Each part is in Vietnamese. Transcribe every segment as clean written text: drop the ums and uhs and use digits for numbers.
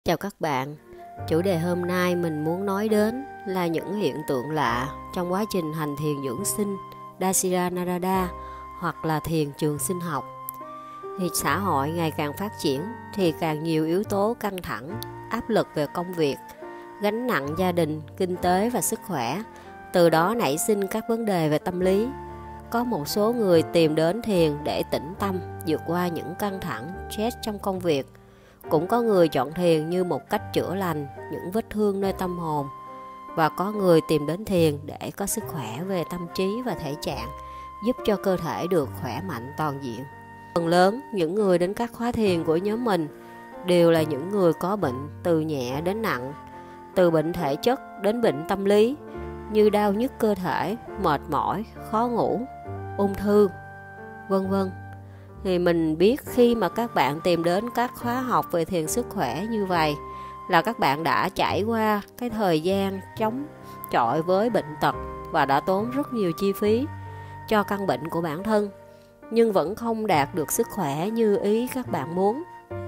Chào các bạn, chủ đề hôm nay mình muốn nói đến là những hiện tượng lạ trong quá trình hành thiền dưỡng sinh Dasira Narada hoặc là thiền trường sinh học. Thì xã hội ngày càng phát triển thì càng nhiều yếu tố căng thẳng, áp lực về công việc, gánh nặng gia đình, kinh tế và sức khỏe, từ đó nảy sinh các vấn đề về tâm lý. Có một số người tìm đến thiền để tĩnh tâm, vượt qua những căng thẳng, stress trong công việc. Cũng có người chọn thiền như một cách chữa lành những vết thương nơi tâm hồn. Và có người tìm đến thiền để có sức khỏe về tâm trí và thể trạng, giúp cho cơ thể được khỏe mạnh toàn diện. Phần lớn những người đến các khóa thiền của nhóm mình đều là những người có bệnh từ nhẹ đến nặng, từ bệnh thể chất đến bệnh tâm lý như đau nhức cơ thể, mệt mỏi, khó ngủ, ung thư, vân vân. Thì mình biết khi mà các bạn tìm đến các khóa học về thiền sức khỏe như vậy là các bạn đã trải qua cái thời gian chống chọi với bệnh tật và đã tốn rất nhiều chi phí cho căn bệnh của bản thân, nhưng vẫn không đạt được sức khỏe như ý các bạn muốn.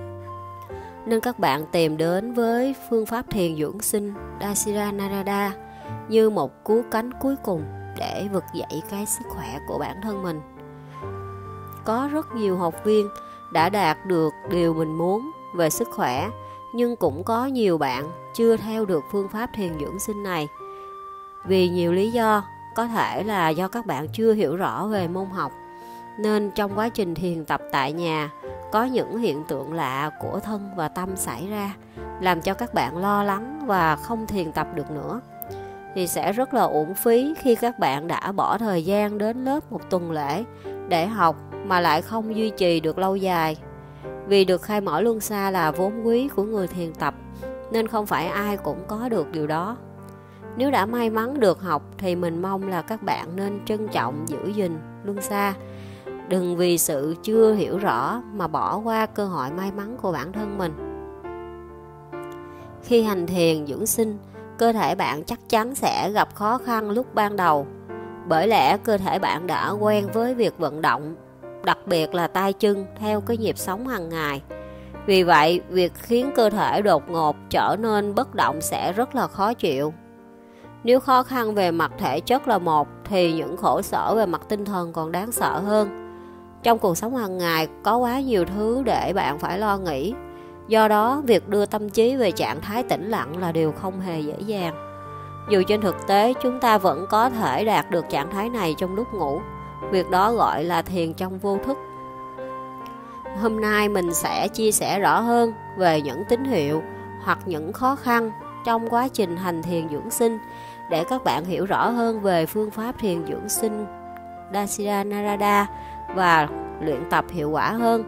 Nên các bạn tìm đến với phương pháp thiền dưỡng sinh Dasira Narada như một cứu cánh cuối cùng để vực dậy cái sức khỏe của bản thân mình. Có rất nhiều học viên đã đạt được điều mình muốn về sức khỏe, nhưng cũng có nhiều bạn chưa theo được phương pháp thiền dưỡng sinh này. Vì nhiều lý do, có thể là do các bạn chưa hiểu rõ về môn học, nên trong quá trình thiền tập tại nhà, có những hiện tượng lạ của thân và tâm xảy ra, làm cho các bạn lo lắng và không thiền tập được nữa. Thì sẽ rất là uổng phí khi các bạn đã bỏ thời gian đến lớp một tuần lễ để học mà lại không duy trì được lâu dài. Vì được khai mở luân xa là vốn quý của người thiền tập, nên không phải ai cũng có được điều đó. Nếu đã may mắn được học thì mình mong là các bạn nên trân trọng giữ gìn luân xa. Đừng vì sự chưa hiểu rõ mà bỏ qua cơ hội may mắn của bản thân mình. Khi hành thiền dưỡng sinh, cơ thể bạn chắc chắn sẽ gặp khó khăn lúc ban đầu, bởi lẽ cơ thể bạn đã quen với việc vận động, đặc biệt là tay chân theo cái nhịp sống hàng ngày. Vì vậy, việc khiến cơ thể đột ngột trở nên bất động sẽ rất là khó chịu. Nếu khó khăn về mặt thể chất là một, thì những khổ sở về mặt tinh thần còn đáng sợ hơn. Trong cuộc sống hàng ngày có quá nhiều thứ để bạn phải lo nghĩ. Do đó, việc đưa tâm trí về trạng thái tĩnh lặng là điều không hề dễ dàng. Dù trên thực tế chúng ta vẫn có thể đạt được trạng thái này trong lúc ngủ. Việc đó gọi là thiền trong vô thức. Hôm nay mình sẽ chia sẻ rõ hơn về những tín hiệu hoặc những khó khăn trong quá trình hành thiền dưỡng sinh để các bạn hiểu rõ hơn về phương pháp thiền dưỡng sinh Dasira Narada và luyện tập hiệu quả hơn.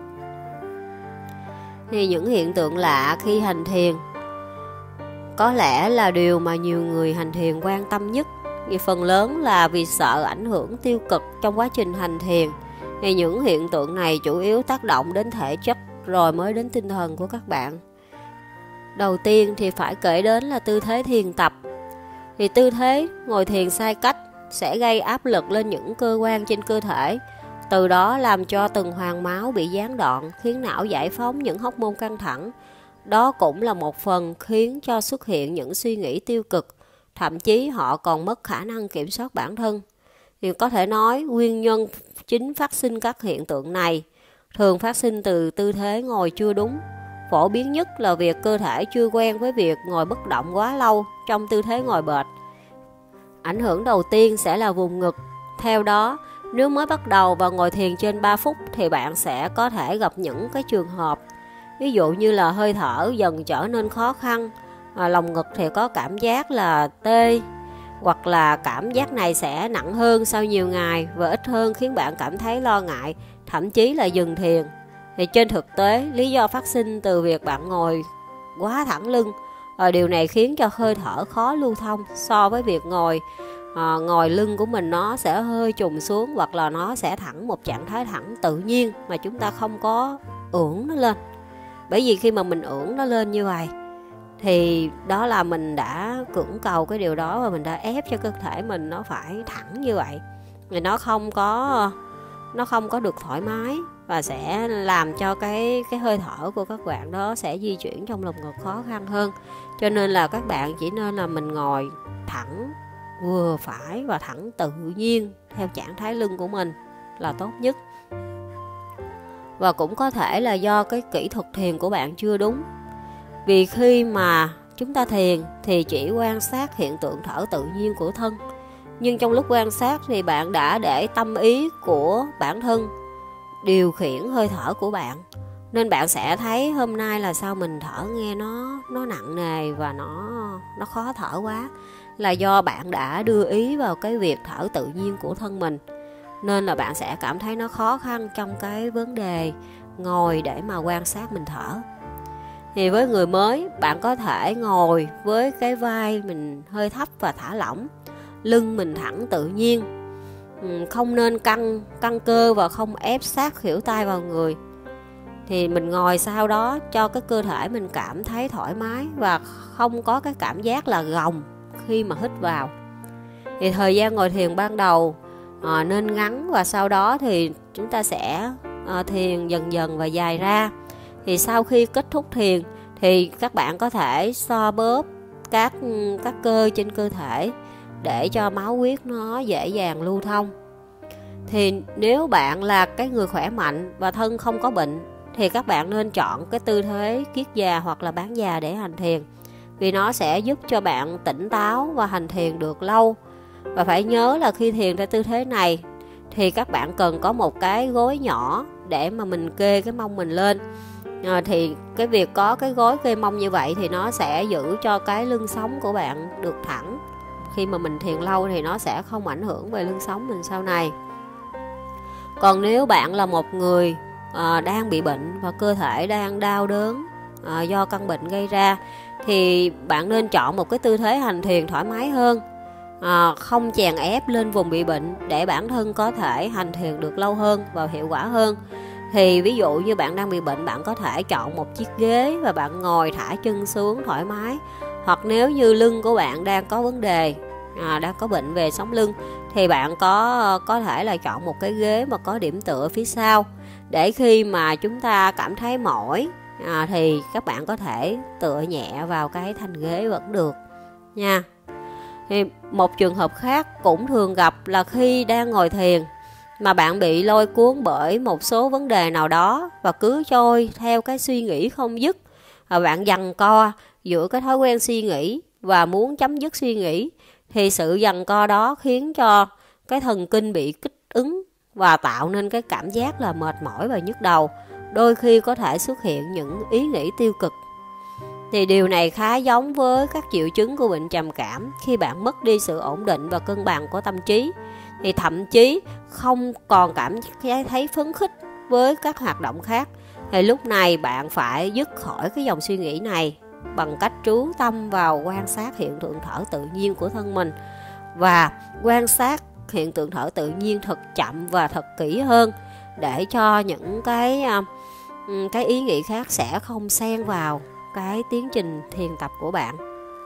Thì những hiện tượng lạ khi hành thiền có lẽ là điều mà nhiều người hành thiền quan tâm nhất. Vì phần lớn là vì sợ ảnh hưởng tiêu cực trong quá trình hành thiền. Thì những hiện tượng này chủ yếu tác động đến thể chất rồi mới đến tinh thần của các bạn. Đầu tiên thì phải kể đến là tư thế thiền tập. Thì tư thế ngồi thiền sai cách sẽ gây áp lực lên những cơ quan trên cơ thể, từ đó làm cho tuần hoàn máu bị gián đoạn, khiến não giải phóng những hormone căng thẳng. Đó cũng là một phần khiến cho xuất hiện những suy nghĩ tiêu cực, thậm chí họ còn mất khả năng kiểm soát bản thân. Thì có thể nói nguyên nhân chính phát sinh các hiện tượng này thường phát sinh từ tư thế ngồi chưa đúng. Phổ biến nhất là việc cơ thể chưa quen với việc ngồi bất động quá lâu trong tư thế ngồi bệt. Ảnh hưởng đầu tiên sẽ là vùng ngực. Theo đó, nếu mới bắt đầu và ngồi thiền trên 3 phút thì bạn sẽ có thể gặp những cái trường hợp ví dụ như là hơi thở dần trở nên khó khăn, lòng ngực thì có cảm giác là tê, hoặc là cảm giác này sẽ nặng hơn sau nhiều ngày và ít hơn, khiến bạn cảm thấy lo ngại, thậm chí là dừng thiền. Thì trên thực tế, lý do phát sinh từ việc bạn ngồi quá thẳng lưng. Điều này khiến cho hơi thở khó lưu thông so với việc ngồi lưng của mình nó sẽ hơi trùng xuống, hoặc là nó sẽ thẳng một trạng thái thẳng tự nhiên mà chúng ta không có ưỡn nó lên. Bởi vì khi mà mình ưỡn nó lên như vậy thì đó là mình đã cưỡng cầu cái điều đó, và mình đã ép cho cơ thể mình nó phải thẳng như vậy. Thì nó không có được thoải mái và sẽ làm cho cái hơi thở của các bạn đó sẽ di chuyển trong lồng ngực khó khăn hơn. Cho nên là các bạn chỉ nên là mình ngồi thẳng vừa phải và thẳng tự nhiên theo trạng thái lưng của mình là tốt nhất. Và cũng có thể là do cái kỹ thuật thiền của bạn chưa đúng. Vì khi mà chúng ta thiền thì chỉ quan sát hiện tượng thở tự nhiên của thân, nhưng trong lúc quan sát thì bạn đã để tâm ý của bản thân điều khiển hơi thở của bạn, nên bạn sẽ thấy hôm nay là sao mình thở nghe nó nặng nề và nó khó thở quá, là do bạn đã đưa ý vào cái việc thở tự nhiên của thân mình, nên là bạn sẽ cảm thấy nó khó khăn trong cái vấn đề ngồi để mà quan sát mình thở. Thì với người mới, bạn có thể ngồi với cái vai mình hơi thấp và thả lỏng, lưng mình thẳng tự nhiên, không nên căng cơ và không ép sát khuỷu tay vào người. Thì mình ngồi sau đó cho cái cơ thể mình cảm thấy thoải mái và không có cái cảm giác là gồng khi mà hít vào. Thì thời gian ngồi thiền ban đầu nên ngắn, và sau đó thì chúng ta sẽ thiền dần dần và dài ra. Thì sau khi kết thúc thiền thì các bạn có thể xoa bóp các cơ trên cơ thể để cho máu huyết nó dễ dàng lưu thông. Thì nếu bạn là cái người khỏe mạnh và thân không có bệnh thì các bạn nên chọn cái tư thế kiết già hoặc là bán già để hành thiền, vì nó sẽ giúp cho bạn tỉnh táo và hành thiền được lâu. Và phải nhớ là khi thiền theo tư thế này thì các bạn cần có một cái gối nhỏ để mà mình kê cái mông mình lên. Thì cái việc có cái gối kê mông như vậy thì nó sẽ giữ cho cái lưng sống của bạn được thẳng. Khi mà mình thiền lâu thì nó sẽ không ảnh hưởng về lưng sống mình sau này. Còn nếu bạn là một người đang bị bệnh và cơ thể đang đau đớn do căn bệnh gây ra, thì bạn nên chọn một cái tư thế hành thiền thoải mái hơn, không chèn ép lên vùng bị bệnh, để bản thân có thể hành thiền được lâu hơn và hiệu quả hơn. Thì ví dụ như bạn đang bị bệnh, bạn có thể chọn một chiếc ghế và bạn ngồi thả chân xuống thoải mái. Hoặc nếu như lưng của bạn đang có vấn đề, đang có bệnh về sống lưng, thì bạn có thể là chọn một cái ghế mà có điểm tựa phía sau, để khi mà chúng ta cảm thấy mỏi thì các bạn có thể tựa nhẹ vào cái thanh ghế vẫn được nha. Thì một trường hợp khác cũng thường gặp là khi đang ngồi thiền mà bạn bị lôi cuốn bởi một số vấn đề nào đó và cứ trôi theo cái suy nghĩ không dứt, và bạn giằng co giữa cái thói quen suy nghĩ và muốn chấm dứt suy nghĩ. Thì sự giằng co đó khiến cho cái thần kinh bị kích ứng và tạo nên cái cảm giác là mệt mỏi và nhức đầu, đôi khi có thể xuất hiện những ý nghĩ tiêu cực. Thì điều này khá giống với các triệu chứng của bệnh trầm cảm. Khi bạn mất đi sự ổn định và cân bằng của tâm trí thì thậm chí không còn cảm thấy phấn khích với các hoạt động khác, thì lúc này bạn phải dứt khỏi cái dòng suy nghĩ này bằng cách chú tâm vào quan sát hiện tượng thở tự nhiên của thân mình, và quan sát hiện tượng thở tự nhiên thật chậm và thật kỹ hơn, để cho những cái ý nghĩ khác sẽ không xen vào cái tiến trình thiền tập của bạn.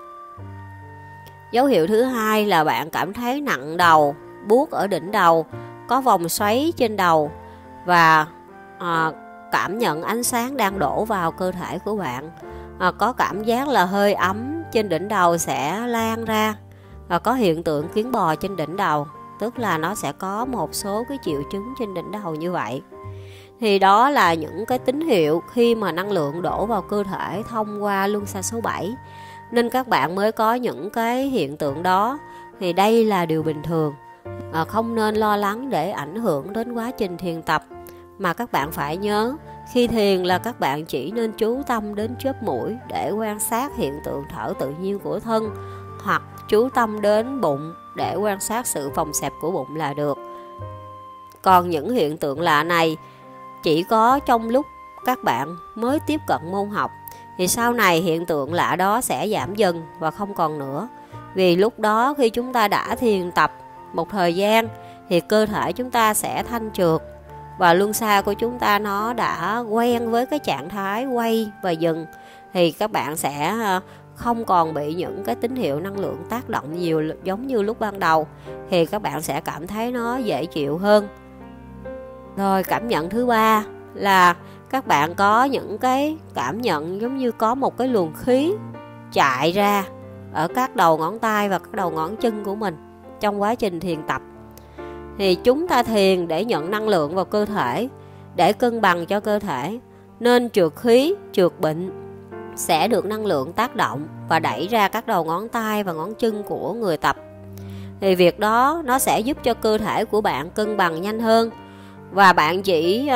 Dấu hiệu thứ hai là bạn cảm thấy nặng đầu, buốt ở đỉnh đầu, có vòng xoáy trên đầu, và cảm nhận ánh sáng đang đổ vào cơ thể của bạn. Có cảm giác là hơi ấm trên đỉnh đầu sẽ lan ra, và có hiện tượng kiến bò trên đỉnh đầu, tức là nó sẽ có một số cái triệu chứng trên đỉnh đầu như vậy. Thì đó là những cái tín hiệu khi mà năng lượng đổ vào cơ thể thông qua luân xa số 7, nên các bạn mới có những cái hiện tượng đó. Thì đây là điều bình thường, không nên lo lắng để ảnh hưởng đến quá trình thiền tập. Mà các bạn phải nhớ, khi thiền là các bạn chỉ nên chú tâm đến chóp mũi để quan sát hiện tượng thở tự nhiên của thân, hoặc chú tâm đến bụng để quan sát sự phồng xẹp của bụng là được. Còn những hiện tượng lạ này chỉ có trong lúc các bạn mới tiếp cận môn học, thì sau này hiện tượng lạ đó sẽ giảm dần và không còn nữa. Vì lúc đó khi chúng ta đã thiền tập một thời gian thì cơ thể chúng ta sẽ thanh trượt, và luân xa của chúng ta nó đã quen với cái trạng thái quay và dừng, thì các bạn sẽ không còn bị những cái tín hiệu năng lượng tác động nhiều giống như lúc ban đầu, thì các bạn sẽ cảm thấy nó dễ chịu hơn. Rồi cảm nhận thứ ba là các bạn có những cái cảm nhận giống như có một cái luồng khí chạy ra ở các đầu ngón tay và các đầu ngón chân của mình trong quá trình thiền tập. Thì chúng ta thiền để nhận năng lượng vào cơ thể, để cân bằng cho cơ thể, nên trượt khí, trượt bệnh sẽ được năng lượng tác động và đẩy ra các đầu ngón tay và ngón chân của người tập. Thì việc đó nó sẽ giúp cho cơ thể của bạn cân bằng nhanh hơn, và bạn chỉ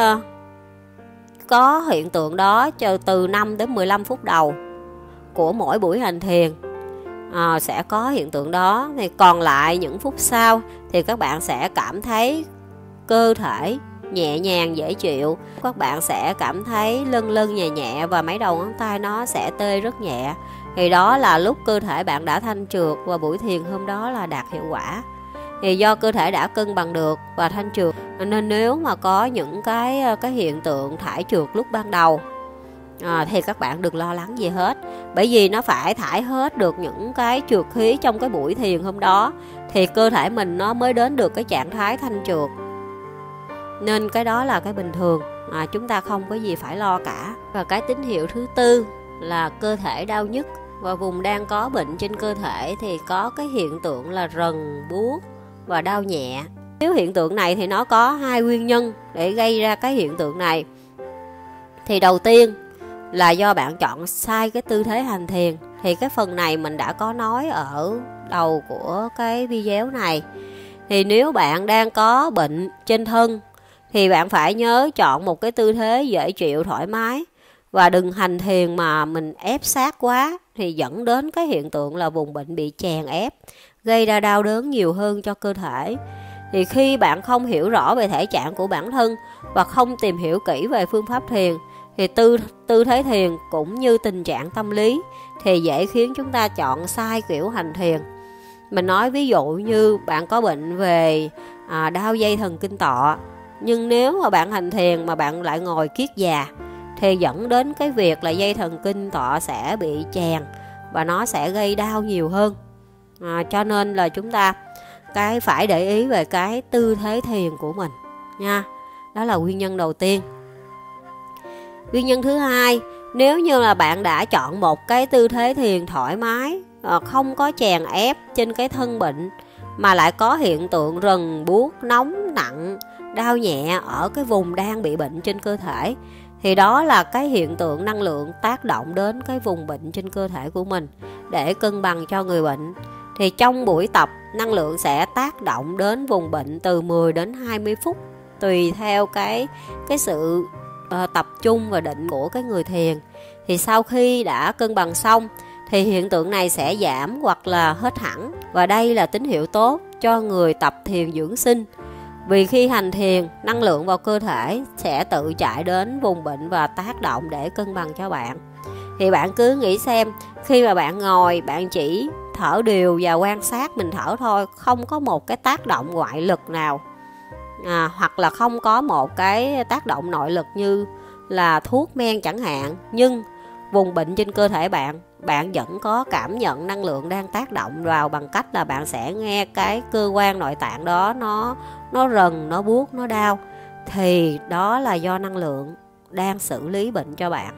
có hiện tượng đó từ 5 đến 15 phút đầu của mỗi buổi hành thiền sẽ có hiện tượng đó. Thì còn lại những phút sau thì các bạn sẽ cảm thấy cơ thể nhẹ nhàng dễ chịu, các bạn sẽ cảm thấy lân lân nhẹ nhẹ và mấy đầu ngón tay nó sẽ tê rất nhẹ. Thì đó là lúc cơ thể bạn đã thanh trượt và buổi thiền hôm đó là đạt hiệu quả. Thì do cơ thể đã cân bằng được và thanh trượt, nên nếu mà có những cái hiện tượng thải trượt lúc ban đầu thì các bạn đừng lo lắng gì hết. Bởi vì nó phải thải hết được những cái trượt khí trong cái buổi thiền hôm đó thì cơ thể mình nó mới đến được cái trạng thái thanh trượt. Nên cái đó là cái bình thường, chúng ta không có gì phải lo cả. Và cái tín hiệu thứ tư là cơ thể đau nhức và vùng đang có bệnh trên cơ thể thì có cái hiện tượng là rần, buốt và đau nhẹ. Nếu hiện tượng này thì nó có hai nguyên nhân để gây ra cái hiện tượng này. Thì đầu tiên là do bạn chọn sai cái tư thế hành thiền. Thì cái phần này mình đã có nói ở đầu của cái video này. Thì nếu bạn đang có bệnh trên thân thì bạn phải nhớ chọn một cái tư thế dễ chịu, thoải mái, và đừng hành thiền mà mình ép sát quá thì dẫn đến cái hiện tượng là vùng bệnh bị chèn ép, gây ra đau đớn nhiều hơn cho cơ thể. Thì khi bạn không hiểu rõ về thể trạng của bản thân và không tìm hiểu kỹ về phương pháp thiền thì tư thế thiền cũng như tình trạng tâm lý thì dễ khiến chúng ta chọn sai kiểu hành thiền. Mình nói ví dụ như bạn có bệnh về đau dây thần kinh tọa, nhưng nếu mà bạn hành thiền mà bạn lại ngồi kiết già thì dẫn đến cái việc là dây thần kinh tọa sẽ bị chèn và nó sẽ gây đau nhiều hơn. Cho nên là chúng ta phải để ý về cái tư thế thiền của mình nha. Đó là nguyên nhân đầu tiên. Nguyên nhân thứ hai, nếu như là bạn đã chọn một cái tư thế thiền thoải mái, không có chèn ép trên cái thân bệnh mà lại có hiện tượng rần, buốt, nóng, nặng, đau nhẹ ở cái vùng đang bị bệnh trên cơ thể, thì đó là cái hiện tượng năng lượng tác động đến cái vùng bệnh trên cơ thể của mình để cân bằng cho người bệnh. Thì trong buổi tập, năng lượng sẽ tác động đến vùng bệnh từ 10 đến 20 phút tùy theo cái sự tập trung và định của cái người thiền. Thì sau khi đã cân bằng xong thì hiện tượng này sẽ giảm hoặc là hết hẳn, và đây là tín hiệu tốt cho người tập thiền dưỡng sinh. Vì khi hành thiền, năng lượng vào cơ thể sẽ tự chạy đến vùng bệnh và tác động để cân bằng cho bạn. Thì bạn cứ nghĩ xem, khi mà bạn ngồi, bạn chỉ thở đều và quan sát mình thở thôi, không có một cái tác động ngoại lực nào, hoặc là không có một cái tác động nội lực như là thuốc men chẳng hạn, nhưng vùng bệnh trên cơ thể bạn vẫn có cảm nhận năng lượng đang tác động vào bằng cách là bạn sẽ nghe cái cơ quan nội tạng đó nó rần, nó buốt, nó đau. Thì đó là do năng lượng đang xử lý bệnh cho bạn.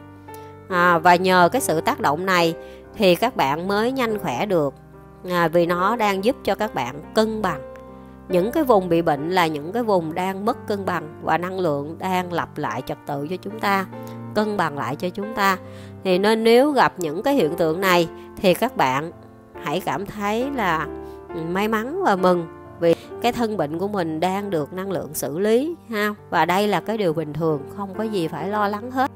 Và nhờ cái sự tác động này thì các bạn mới nhanh khỏe được, vì nó đang giúp cho các bạn cân bằng. Những cái vùng bị bệnh là những cái vùng đang mất cân bằng, và năng lượng đang lập lại trật tự cho chúng ta, cân bằng lại cho chúng ta. Thì nên nếu gặp những cái hiện tượng này thì các bạn hãy cảm thấy là may mắn và mừng, vì cái thân bệnh của mình đang được năng lượng xử lý ha. Và đây là cái điều bình thường, không có gì phải lo lắng hết.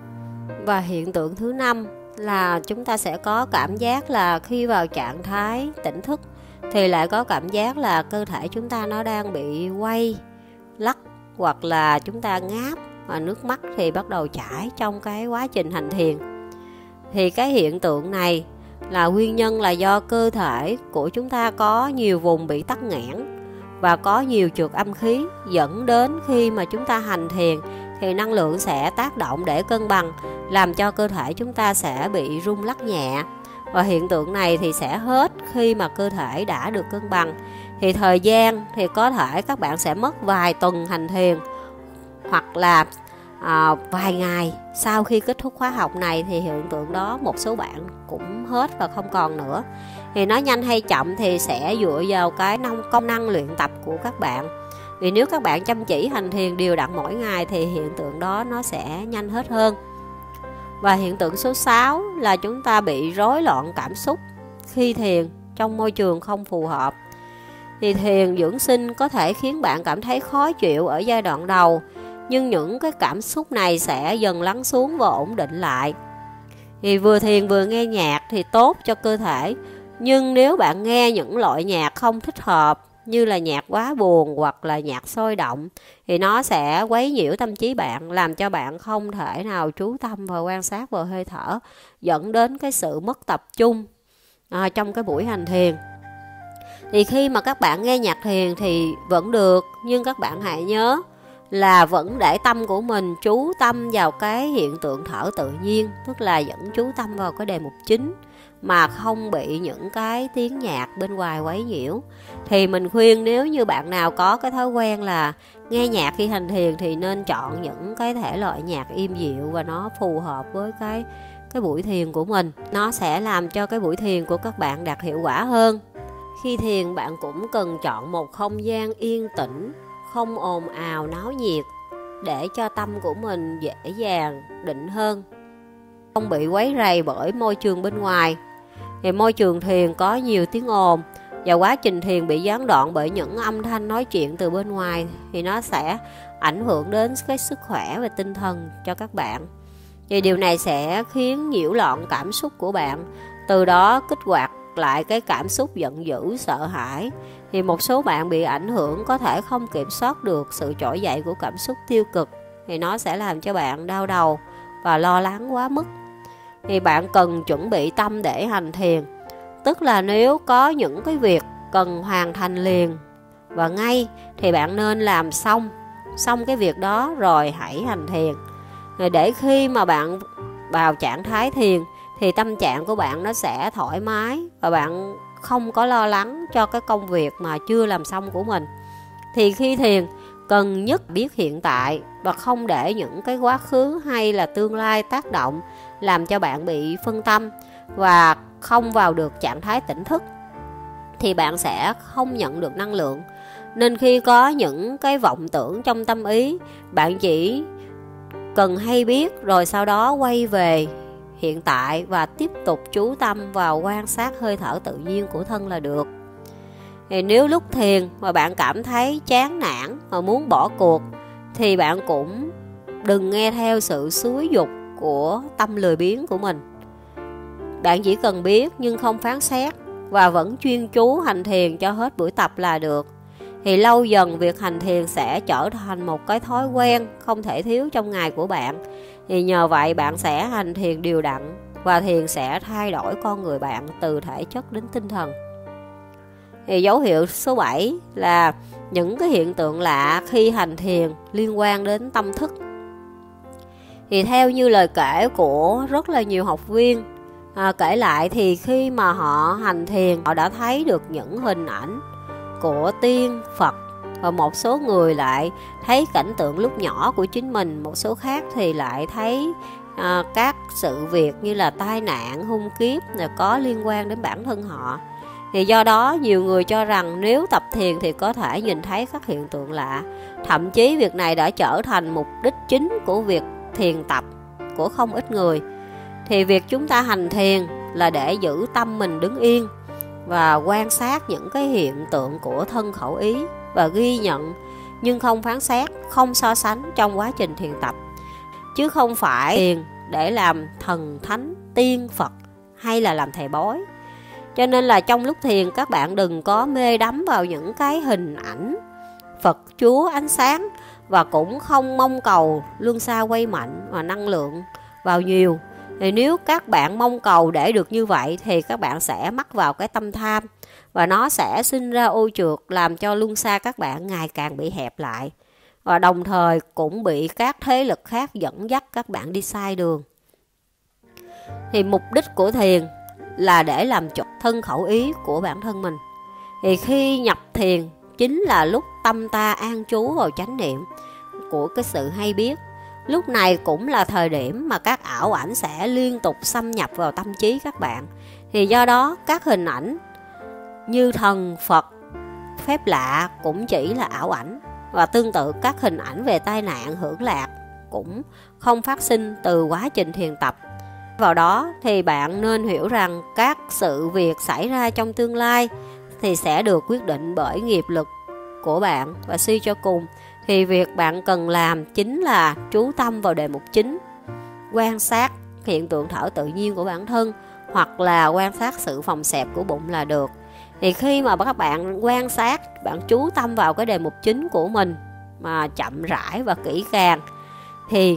Và hiện tượng thứ 5 là chúng ta sẽ có cảm giác là khi vào trạng thái tỉnh thức thì lại có cảm giác là cơ thể chúng ta nó đang bị quay, lắc, hoặc là chúng ta ngáp và nước mắt thì bắt đầu chảy trong cái quá trình hành thiền. Thì cái hiện tượng này là nguyên nhân là do cơ thể của chúng ta có nhiều vùng bị tắc nghẽn và có nhiều trượt âm khí, dẫn đến khi mà chúng ta hành thiền thì năng lượng sẽ tác động để cân bằng, làm cho cơ thể chúng ta sẽ bị rung lắc nhẹ. Và hiện tượng này thì sẽ hết khi mà cơ thể đã được cân bằng. Thì thời gian thì có thể các bạn sẽ mất vài tuần hành thiền, hoặc là vài ngày sau khi kết thúc khóa học này thì hiện tượng đó một số bạn cũng hết và không còn nữa. Thì nó nhanh hay chậm thì sẽ dựa vào cái công năng luyện tập của các bạn. Vì nếu các bạn chăm chỉ hành thiền đều đặn mỗi ngày thì hiện tượng đó nó sẽ nhanh hết hơn. Và hiện tượng số 6 là chúng ta bị rối loạn cảm xúc khi thiền trong môi trường không phù hợp. Thì thiền dưỡng sinh có thể khiến bạn cảm thấy khó chịu ở giai đoạn đầu, nhưng những cái cảm xúc này sẽ dần lắng xuống và ổn định lại. Thì vừa thiền vừa nghe nhạc thì tốt cho cơ thể, nhưng nếu bạn nghe những loại nhạc không thích hợp như là nhạc quá buồn hoặc là nhạc sôi động thì nó sẽ quấy nhiễu tâm trí bạn, làm cho bạn không thể nào chú tâm và quan sát vào hơi thở, dẫn đến cái sự mất tập trung trong cái buổi hành thiền. Thì khi mà các bạn nghe nhạc thiền thì vẫn được, nhưng các bạn hãy nhớ là vẫn để tâm của mình chú tâm vào cái hiện tượng thở tự nhiên, tức là vẫn chú tâm vào cái đề mục chính mà không bị những cái tiếng nhạc bên ngoài quấy nhiễu. Thì mình khuyên nếu như bạn nào có cái thói quen là nghe nhạc khi hành thiền thì nên chọn những cái thể loại nhạc êm dịu và nó phù hợp với cái buổi thiền của mình. Nó sẽ làm cho cái buổi thiền của các bạn đạt hiệu quả hơn. Khi thiền bạn cũng cần chọn một không gian yên tĩnh, không ồn ào náo nhiệt để cho tâm của mình dễ dàng định hơn, không bị quấy rầy bởi môi trường bên ngoài. Thì môi trường thiền có nhiều tiếng ồn và quá trình thiền bị gián đoạn bởi những âm thanh nói chuyện từ bên ngoài thì nó sẽ ảnh hưởng đến cái sức khỏe và tinh thần cho các bạn. Thì điều này sẽ khiến nhiễu loạn cảm xúc của bạn, từ đó kích hoạt lại cái cảm xúc giận dữ, sợ hãi. Thì một số bạn bị ảnh hưởng có thể không kiểm soát được sự trỗi dậy của cảm xúc tiêu cực, thì nó sẽ làm cho bạn đau đầu và lo lắng quá mức. Thì bạn cần chuẩn bị tâm để hành thiền, tức là nếu có những cái việc cần hoàn thành liền và ngay thì bạn nên làm xong cái việc đó rồi hãy hành thiền. Để khi mà bạn vào trạng thái thiền thì tâm trạng của bạn nó sẽ thoải mái và bạn không có lo lắng cho cái công việc mà chưa làm xong của mình. Thì khi thiền cần nhất biết hiện tại và không để những cái quá khứ hay là tương lai tác động làm cho bạn bị phân tâm và không vào được trạng thái tỉnh thức, thì bạn sẽ không nhận được năng lượng. Nên khi có những cái vọng tưởng trong tâm ý, bạn chỉ cần hay biết rồi sau đó quay về hiện tại và tiếp tục chú tâm vào quan sát hơi thở tự nhiên của thân là được. Thì nếu lúc thiền mà bạn cảm thấy chán nản và muốn bỏ cuộc thì bạn cũng đừng nghe theo sự xúi giục của tâm lười biếng của mình. Bạn chỉ cần biết nhưng không phán xét và vẫn chuyên chú hành thiền cho hết buổi tập là được. Thì lâu dần việc hành thiền sẽ trở thành một cái thói quen không thể thiếu trong ngày của bạn. Thì nhờ vậy bạn sẽ hành thiền đều đặn và thiền sẽ thay đổi con người bạn từ thể chất đến tinh thần. Thì dấu hiệu số 7 là những cái hiện tượng lạ khi hành thiền liên quan đến tâm thức. Thì theo như lời kể của rất là nhiều học viên kể lại thì khi mà họ hành thiền họ đã thấy được những hình ảnh của tiên, Phật, và một số người lại thấy cảnh tượng lúc nhỏ của chính mình, một số khác thì lại thấy các sự việc như là tai nạn, hung kiếp có liên quan đến bản thân họ. Thì do đó nhiều người cho rằng nếu tập thiền thì có thể nhìn thấy các hiện tượng lạ. Thậm chí việc này đã trở thành mục đích chính của việc thiền tập của không ít người. Thì việc chúng ta hành thiền là để giữ tâm mình đứng yên và quan sát những cái hiện tượng của thân khẩu ý và ghi nhận nhưng không phán xét, không so sánh trong quá trình thiền tập, chứ không phải thiền để làm thần thánh, tiên, Phật hay là làm thầy bói. Cho nên là trong lúc thiền các bạn đừng có mê đắm vào những cái hình ảnh Phật, Chúa, ánh sáng, và cũng không mong cầu luân xa quay mạnh và năng lượng vào nhiều. Thì nếu các bạn mong cầu để được như vậy thì các bạn sẽ mắc vào cái tâm tham và nó sẽ sinh ra ô trượt, làm cho luân xa các bạn ngày càng bị hẹp lại và đồng thời cũng bị các thế lực khác dẫn dắt các bạn đi sai đường. Thì mục đích của thiền là để làm chủ thân khẩu ý của bản thân mình. Thì khi nhập thiền chính là lúc tâm ta an trú vào chánh niệm, của cái sự hay biết. Lúc này cũng là thời điểm mà các ảo ảnh sẽ liên tục xâm nhập vào tâm trí các bạn. Thì do đó các hình ảnh như thần, Phật, phép lạ cũng chỉ là ảo ảnh. Và tương tự các hình ảnh về tai nạn, hưởng lạc cũng không phát sinh từ quá trình thiền tập. Vào đó thì bạn nên hiểu rằng các sự việc xảy ra trong tương lai thì sẽ được quyết định bởi nghiệp lực của bạn. Và suy cho cùng thì việc bạn cần làm chính là chú tâm vào đề mục chính, quan sát hiện tượng thở tự nhiên của bản thân, hoặc là quan sát sự phồng xẹp của bụng là được. Thì khi mà các bạn quan sát, bạn chú tâm vào cái đề mục chính của mình mà chậm rãi và kỹ càng, thì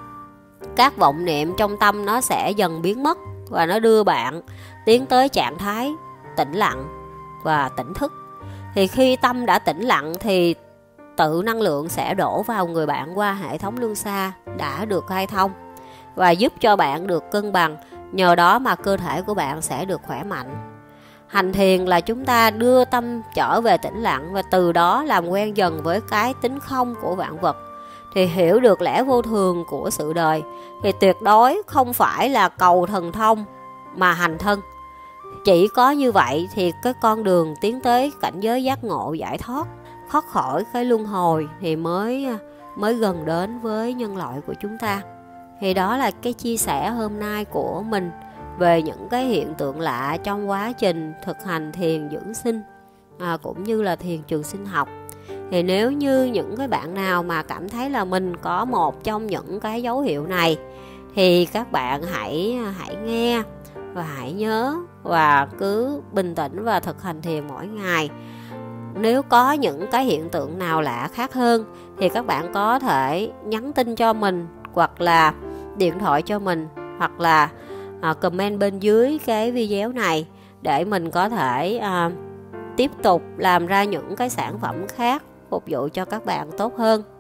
các vọng niệm trong tâm nó sẽ dần biến mất, và nó đưa bạn tiến tới trạng thái tĩnh lặng và tỉnh thức. Thì khi tâm đã tĩnh lặng thì tự năng lượng sẽ đổ vào người bạn qua hệ thống luân xa đã được khai thông và giúp cho bạn được cân bằng. Nhờ đó mà cơ thể của bạn sẽ được khỏe mạnh. Hành thiền là chúng ta đưa tâm trở về tĩnh lặng, và từ đó làm quen dần với cái tính không của vạn vật. Thì hiểu được lẽ vô thường của sự đời. Thì tuyệt đối không phải là cầu thần thông mà hành thân. Chỉ có như vậy thì cái con đường tiến tới cảnh giới giác ngộ giải thoát, thoát khỏi cái luân hồi thì mới gần đến với nhân loại của chúng ta. Thì đó là cái chia sẻ hôm nay của mình về những cái hiện tượng lạ trong quá trình thực hành thiền dưỡng sinh, cũng như là thiền trường sinh học. Thì nếu như những cái bạn nào mà cảm thấy là mình có một trong những cái dấu hiệu này, thì các bạn hãy nghe và hãy nhớ và cứ bình tĩnh và thực hành thiền mỗi ngày. Nếu có những cái hiện tượng nào lạ khác hơn thì các bạn có thể nhắn tin cho mình, hoặc là điện thoại cho mình, hoặc là comment bên dưới cái video này để mình có thể tiếp tục làm ra những cái sản phẩm khác phục vụ cho các bạn tốt hơn.